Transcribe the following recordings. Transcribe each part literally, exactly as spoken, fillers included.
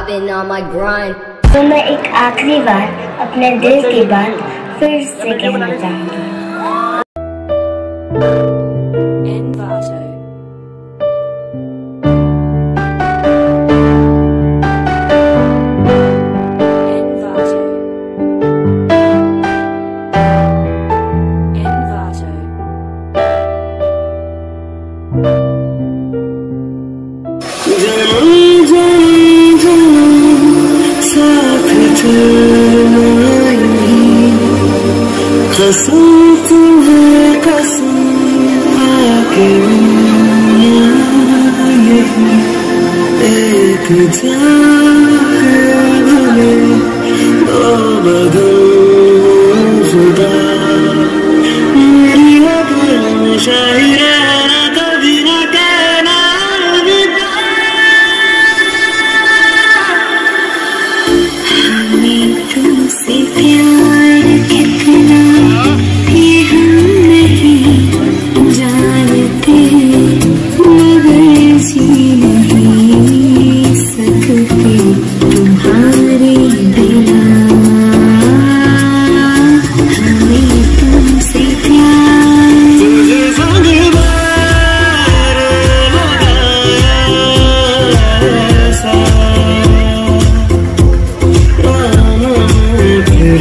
I've been on my grind. तो मैं एक आखिरी बार अपने दिल की बात फिर से कहना चाहूँगी। कसम तुम्हें कसम आके एक जान में दो बदल जुदा मेरी अगर शायरी रहना कभी न कहना अलविदा। हमें तुमसे प्यार कितना ये हम नहीं जानते, मगर जी नहीं सकते तुम्हारे बिना। हमें तुमसे प्यार तुझे संग बार लगाया ऐसा फिर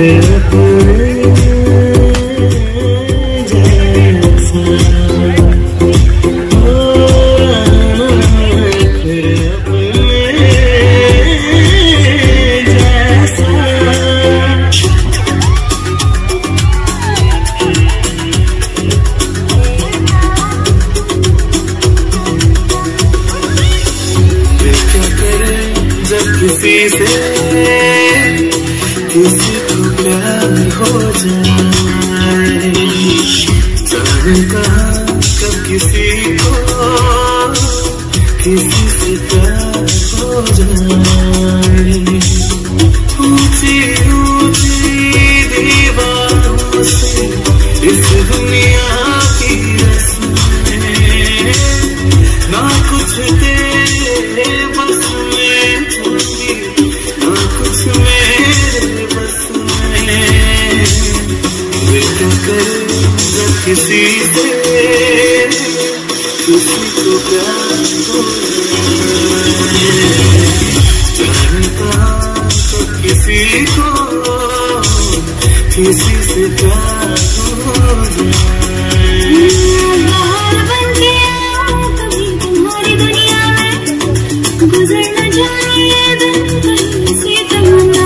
किसी से किसी को प्यार हो जाए, जाने कहा कब किसी को किसी से प्यार हो जाए। ऊंची ऊंची दीवारों से इस दुनिया की रस्में ना कुछ तेरे बस में ना कुछ मेरे बस में। क्या करे जब किसी से किसी को प्यार हो जाने कहा कब किसी को किसी से प्यार हो जाए। बन के आओ कभी तुम्हारी दुनिया में, गुजर न जाए ये दिन कहीं से तमन्ना।